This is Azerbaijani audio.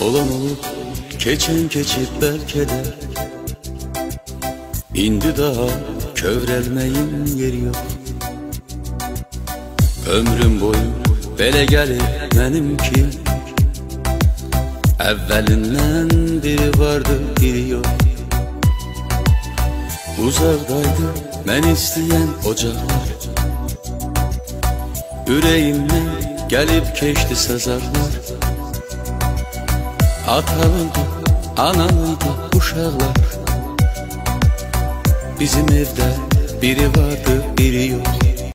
Olan olup keçen keçip belki de indi daha kövrelmeyin yeri yok. Ömrüm boyu belə gəlib mənim ki, əvvəlindən biri vardı, biri yok. Uzaqdaydı mən istəyən ocaqlar, ürəyimdən gəlib keçdi sazarlar. Atalıydı, analıydı uşaqlar, bizim evdə biri vardı, biri yok.